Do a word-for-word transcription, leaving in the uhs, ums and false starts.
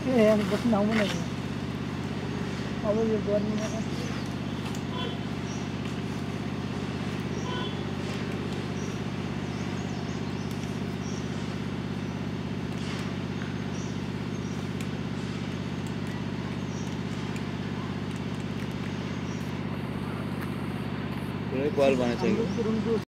ए यहाँ बस्न आउनु न अब यो गर्मीमा कुनै कल बनाइसक्यो।